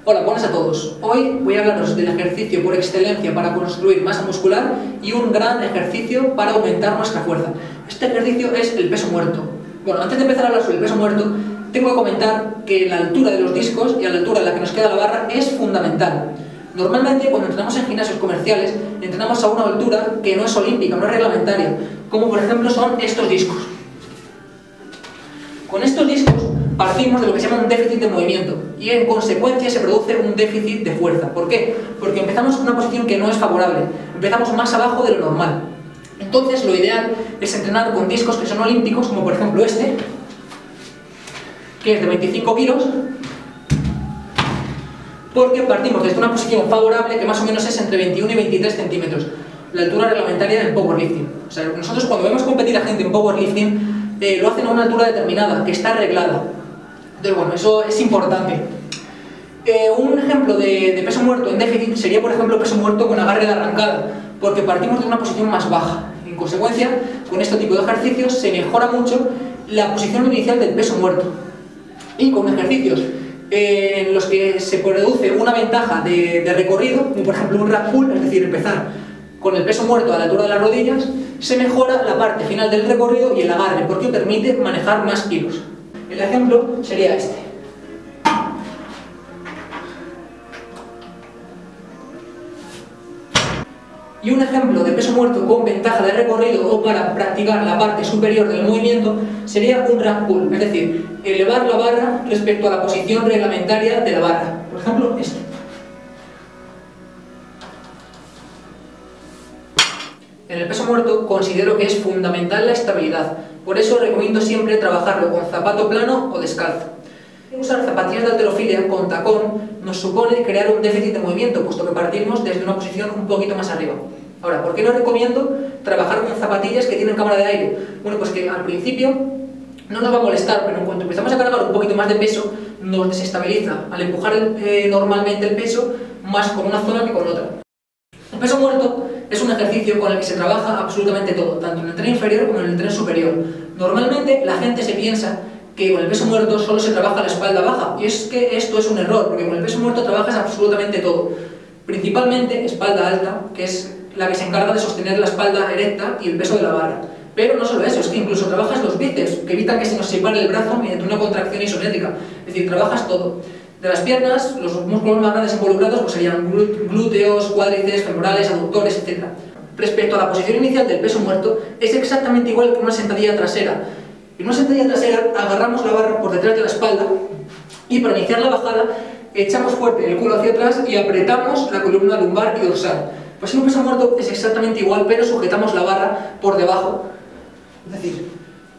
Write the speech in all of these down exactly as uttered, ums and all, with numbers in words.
Hola, buenas a todos. Hoy voy a hablaros del ejercicio por excelencia para construir masa muscular y un gran ejercicio para aumentar nuestra fuerza. Este ejercicio es el peso muerto. Bueno, antes de empezar a hablar sobre el peso muerto, tengo que comentar que la altura de los discos y a la altura en la que nos queda la barra es fundamental. Normalmente, cuando entrenamos en gimnasios comerciales, entrenamos a una altura que no es olímpica, no es reglamentaria, como por ejemplo son estos discos. Con estos discos partimos de lo que se llama un déficit de movimiento y en consecuencia se produce un déficit de fuerza. ¿Por qué? Porque empezamos con una posición que no es favorable, empezamos más abajo de lo normal. Entonces lo ideal es entrenar con discos que son olímpicos, como por ejemplo este, que es de veinticinco kilos, porque partimos desde una posición favorable que más o menos es entre veintiuno y veintitrés centímetros, la altura reglamentaria del powerlifting. O sea, nosotros cuando vemos competir a gente en powerlifting, eh, lo hacen a una altura determinada, que está arreglada. Entonces, bueno, eso es importante. Eh, un ejemplo de, de peso muerto en déficit sería, por ejemplo, peso muerto con agarre de arrancada, porque partimos de una posición más baja. En consecuencia, con este tipo de ejercicios se mejora mucho la posición inicial del peso muerto. Y con ejercicios eh, en los que se produce una ventaja de, de recorrido, como por ejemplo un rack pull, es decir, empezar con el peso muerto a la altura de las rodillas, se mejora la parte final del recorrido y el agarre, porque permite manejar más kilos. El ejemplo sería este. Y un ejemplo de peso muerto con ventaja de recorrido o para practicar la parte superior del movimiento sería un rack pull, es decir, elevar la barra respecto a la posición reglamentaria de la barra. Por ejemplo, este. En el peso muerto considero que es fundamental la estabilidad, por eso recomiendo siempre trabajarlo con zapato plano o descalzo. Usar zapatillas de halterofilia con tacón nos supone crear un déficit de movimiento, puesto que partimos desde una posición un poquito más arriba. Ahora, ¿por qué no recomiendo trabajar con zapatillas que tienen cámara de aire? Bueno, pues que al principio no nos va a molestar, pero en cuanto empezamos a cargar un poquito más de peso, nos desestabiliza al empujar eh, normalmente el peso más con una zona que con otra. El peso muerto es un ejercicio con el que se trabaja absolutamente todo, tanto en el tren inferior como en el tren superior. Normalmente la gente se piensa que con el peso muerto solo se trabaja la espalda baja, y es que esto es un error, porque con el peso muerto trabajas absolutamente todo. Principalmente espalda alta, que es la que se encarga de sostener la espalda erecta y el peso de la barra. Pero no solo eso, es que incluso trabajas los bíceps, que evitan que se nos separe el brazo mediante una contracción isométrica. Es decir, trabajas todo. De las piernas, los músculos más grandes involucrados pues serían glúteos, cuádriceps, femorales, aductores, etcétera. Respecto a la posición inicial del peso muerto, es exactamente igual que una sentadilla trasera. En una sentadilla trasera agarramos la barra por detrás de la espalda y para iniciar la bajada echamos fuerte el culo hacia atrás y apretamos la columna lumbar y dorsal. Pues en un peso muerto es exactamente igual, pero sujetamos la barra por debajo. Es decir,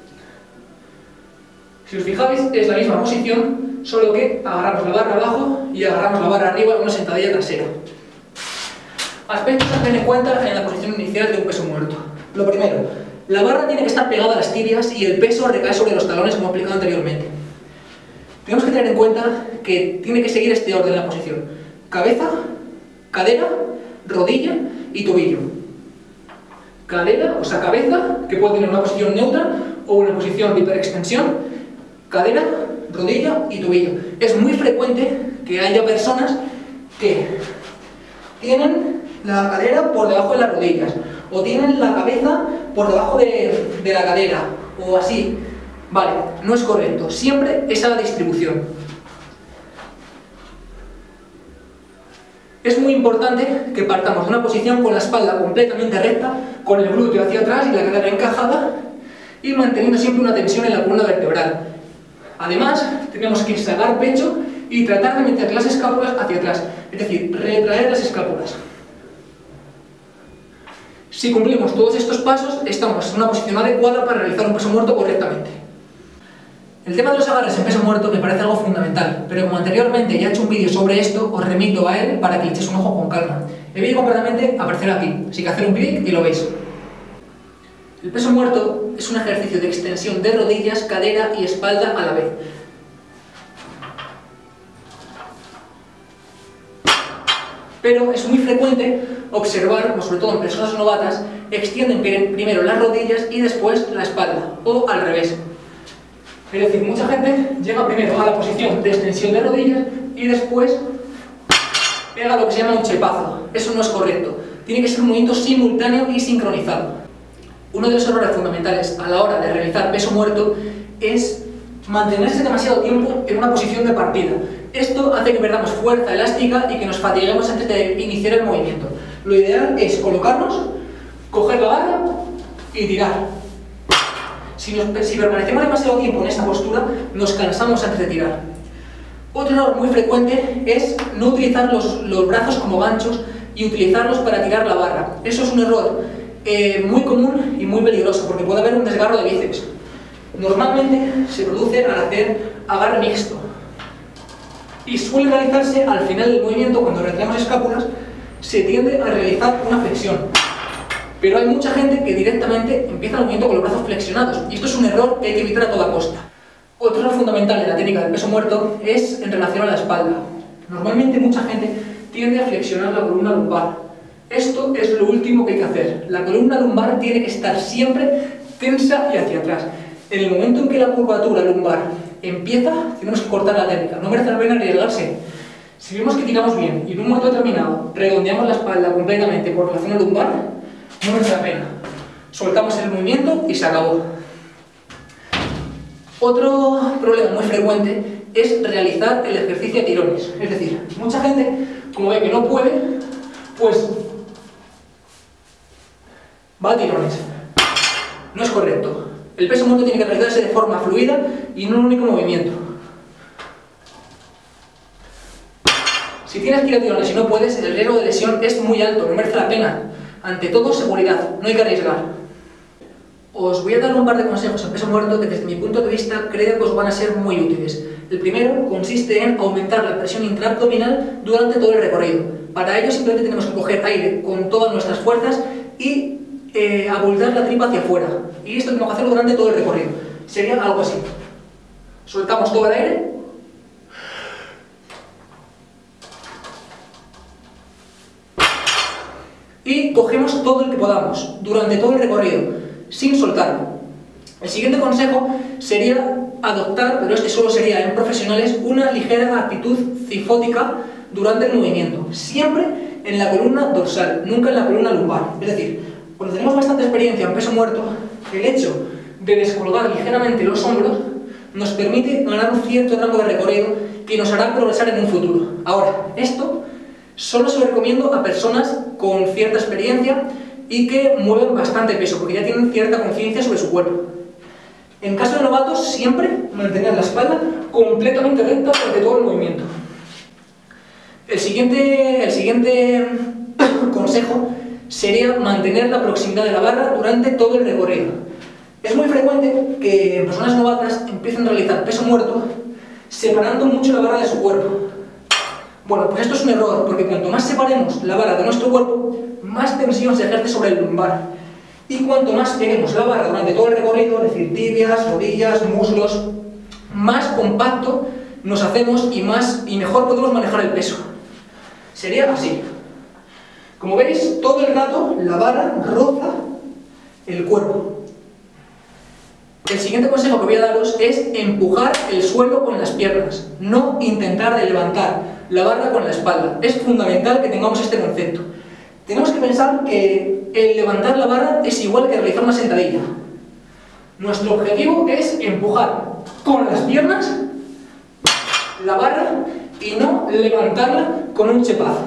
si os fijáis, es la misma posición, solo que agarramos la barra abajo y agarramos la barra arriba en una sentadilla trasera. Aspectos a tener en cuenta en la posición inicial de un peso muerto. Lo primero, la barra tiene que estar pegada a las tibias y el peso recae sobre los talones, como he explicado anteriormente. Tenemos que tener en cuenta que tiene que seguir este orden en la posición: cabeza, cadera, rodilla y tobillo. Cadera, o sea, cabeza, que puede tener una posición neutra o una posición de hiperextensión, cadera, rodilla y tobillo. Es muy frecuente que haya personas que tienen la cadera por debajo de las rodillas, o tienen la cabeza por debajo de, de la cadera, o así. Vale, no es correcto, siempre esa distribución. Es muy importante que partamos de una posición con la espalda completamente recta, con el glúteo hacia atrás y la cadera encajada, y manteniendo siempre una tensión en la columna vertebral. Además, tenemos que sacar pecho y tratar de meter las escápulas hacia atrás, es decir, retraer las escápulas. Si cumplimos todos estos pasos, estamos en una posición adecuada para realizar un peso muerto correctamente. El tema de los agarres en peso muerto me parece algo fundamental, pero como anteriormente ya he hecho un vídeo sobre esto, os remito a él para que le echéis un ojo con calma. El vídeo concretamente aparecerá aquí, así que hacer un clic y lo veis. El peso muerto es un ejercicio de extensión de rodillas, cadera y espalda a la vez. Pero es muy frecuente observar, sobre todo en personas novatas, extienden primero las rodillas y después la espalda, o al revés. Es decir, mucha gente llega primero a la posición de extensión de rodillas y después pega lo que se llama un chepazo. Eso no es correcto. Tiene que ser un movimiento simultáneo y sincronizado. Uno de los errores fundamentales a la hora de realizar peso muerto es mantenerse demasiado tiempo en una posición de partida. Esto hace que perdamos fuerza elástica y que nos fatiguemos antes de iniciar el movimiento. Lo ideal es colocarnos, coger la barra y tirar. Si, nos, si permanecemos demasiado tiempo en esta postura, nos cansamos antes de tirar. Otro error muy frecuente es no utilizar los, los brazos como ganchos y utilizarlos para tirar la barra. Eso es un error eh, muy común y muy peligroso porque puede haber un desgarro de bíceps. Normalmente se produce al hacer agarre mixto y suele realizarse al final del movimiento. Cuando retraemos escápulas se tiende a realizar una flexión, pero hay mucha gente que directamente empieza el movimiento con los brazos flexionados y esto es un error que hay que evitar a toda costa. Otro error fundamental en la técnica del peso muerto es en relación a la espalda. Normalmente mucha gente tiende a flexionar la columna lumbar. Esto es lo último que hay que hacer. La columna lumbar tiene que estar siempre tensa y hacia atrás. En el momento en que la curvatura lumbar empieza, tenemos que cortar la técnica. No merece la pena arriesgarse. Si vemos que tiramos bien y en un momento determinado redondeamos la espalda completamente por la zona lumbar, no merece la pena. Soltamos el movimiento y se acabó. Otro problema muy frecuente es realizar el ejercicio a tirones. Es decir, mucha gente, como ve que no puede, pues va a tirones. No es correcto. El peso muerto tiene que realizarse de forma fluida y no en un único movimiento. Si tienes que ir a tirones y no puedes, el riesgo de lesión es muy alto, no merece la pena. Ante todo, seguridad, no hay que arriesgar. Os voy a dar un par de consejos en peso muerto que desde mi punto de vista creo que os van a ser muy útiles. El primero consiste en aumentar la presión intraabdominal durante todo el recorrido. Para ello simplemente tenemos que coger aire con todas nuestras fuerzas y eh, abultar la tripa hacia afuera. Y esto tenemos que hacerlo durante todo el recorrido. Sería algo así. Soltamos todo el aire. Y cogemos todo el que podamos durante todo el recorrido, sin soltarlo. El siguiente consejo sería adoptar, pero este solo sería en profesionales, una ligera actitud cifótica durante el movimiento. Siempre en la columna dorsal, nunca en la columna lumbar. Es decir, cuando tenemos bastante experiencia en peso muerto, el hecho de descolgar ligeramente los hombros nos permite ganar un cierto rango de recorrido que nos hará progresar en un futuro. Ahora, esto solo se lo recomiendo a personas con cierta experiencia y que mueven bastante peso, porque ya tienen cierta conciencia sobre su cuerpo. En caso de novatos, siempre mantener la espalda completamente recta durante todo el movimiento. El siguiente, el siguiente consejo sería mantener la proximidad de la barra durante todo el recorrido. Es muy frecuente que personas novatas empiecen a realizar peso muerto separando mucho la barra de su cuerpo. Bueno, pues esto es un error, porque cuanto más separemos la barra de nuestro cuerpo, más tensión se ejerce sobre el lumbar. Y cuanto más peguemos la barra durante todo el recorrido, es decir, tibias, rodillas, muslos, más compacto nos hacemos y, más, y mejor podemos manejar el peso. Sería así. Como veis, todo el rato la barra roza el cuerpo. El siguiente consejo que voy a daros es empujar el suelo con las piernas, no intentar de levantar la barra con la espalda. Es fundamental que tengamos este concepto. Tenemos que pensar que el levantar la barra es igual que realizar una sentadilla. Nuestro objetivo es empujar con las piernas la barra y no levantarla con un chepazo.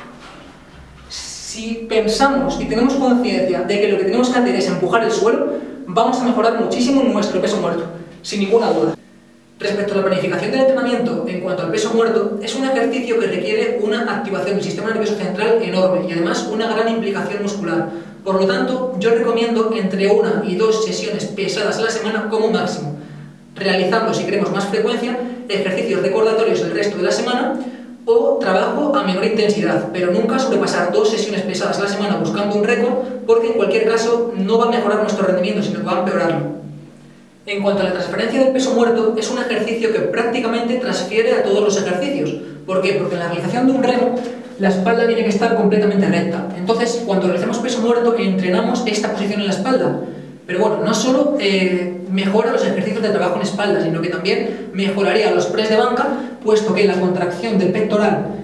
Si pensamos y tenemos conciencia de que lo que tenemos que hacer es empujar el suelo, vamos a mejorar muchísimo nuestro peso muerto, sin ninguna duda. Respecto a la planificación del entrenamiento en cuanto al peso muerto, es un ejercicio que requiere una activación del sistema nervioso central enorme y además una gran implicación muscular. Por lo tanto, yo recomiendo entre una y dos sesiones pesadas a la semana como máximo, realizando, si queremos más frecuencia, ejercicios recordatorios el resto de la semana o trabajo a menor intensidad, pero nunca sobrepasar dos sesiones pesadas a la semana buscando un récord, porque en cualquier caso no va a mejorar nuestro rendimiento, sino que va a empeorarlo. En cuanto a la transferencia del peso muerto, es un ejercicio que prácticamente transfiere a todos los ejercicios. ¿Por qué? Porque en la realización de un remo, la espalda tiene que estar completamente recta. Entonces, cuando realicemos peso muerto, entrenamos esta posición en la espalda. Pero bueno, no solo eh, mejora los ejercicios de trabajo en espalda, sino que también mejoraría los press de banca, puesto que la contracción del pectoral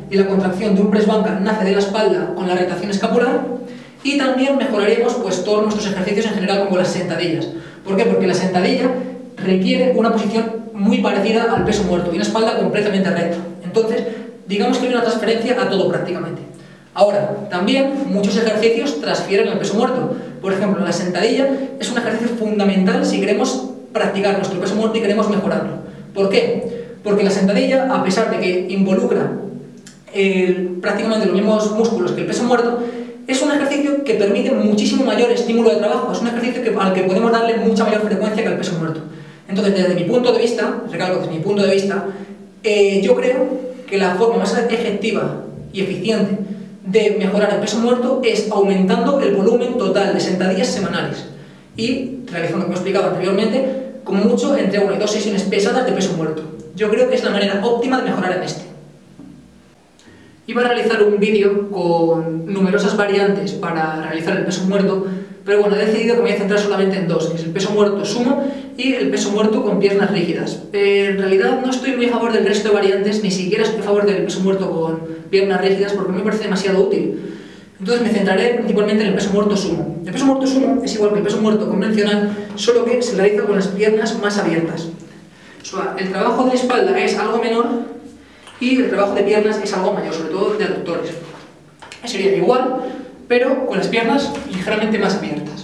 y la contracción de un press banca nace de la espalda con la rotación escapular. Y también mejoraríamos pues, todos nuestros ejercicios en general, como las sentadillas. ¿Por qué? Porque la sentadilla requiere una posición muy parecida al peso muerto y una espalda completamente recta. Entonces, digamos que hay una transferencia a todo prácticamente. Ahora, también muchos ejercicios transfieren al peso muerto. Por ejemplo, la sentadilla es un ejercicio fundamental si queremos practicar nuestro peso muerto y queremos mejorarlo. ¿Por qué? Porque la sentadilla, a pesar de que involucra el, prácticamente los mismos músculos que el peso muerto, es un ejercicio que permite muchísimo mayor estímulo de trabajo, es un ejercicio que, al que podemos darle mucha mayor frecuencia que al peso muerto. Entonces, desde mi punto de vista, recalco, desde mi punto de vista, eh, yo creo que la forma más efectiva y eficiente de mejorar el peso muerto es aumentando el volumen total de sentadillas semanales y realizando, como he explicado anteriormente, como mucho entre una y dos sesiones pesadas de peso muerto. Yo creo que es la manera óptima de mejorar en este. Iba a realizar un vídeo con numerosas variantes para realizar el peso muerto, pero bueno, he decidido que me voy a centrar solamente en dos, que es el peso muerto sumo y el peso muerto con piernas rígidas. Eh, en realidad no estoy muy a favor del resto de variantes, ni siquiera estoy a favor del peso muerto con piernas rígidas porque me parece demasiado útil. Entonces me centraré principalmente en el peso muerto sumo. El peso muerto sumo es igual que el peso muerto convencional, solo que se realiza con las piernas más abiertas. O sea, el trabajo de la espalda es algo menor y el trabajo de piernas es algo mayor, sobre todo de aductores. Sería igual, pero con las piernas ligeramente más abiertas.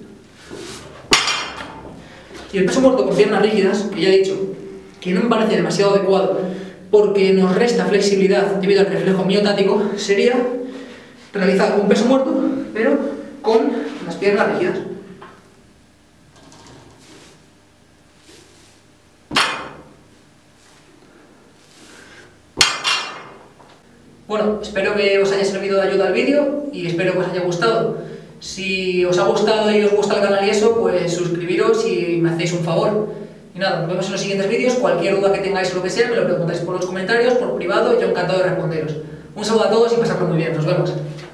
Y el peso muerto con piernas rígidas, que ya he dicho que no me parece demasiado adecuado porque nos resta flexibilidad debido al reflejo miotático, sería realizar un peso muerto, pero con las piernas rígidas. Bueno, espero que os haya servido de ayuda el vídeo y espero que os haya gustado. Si os ha gustado y os gusta el canal y eso, pues suscribiros y me hacéis un favor. Y nada, nos vemos en los siguientes vídeos. Cualquier duda que tengáis o lo que sea, me lo preguntáis por los comentarios, por privado, y yo encantado de responderos. Un saludo a todos y pasadlo muy bien. Nos vemos.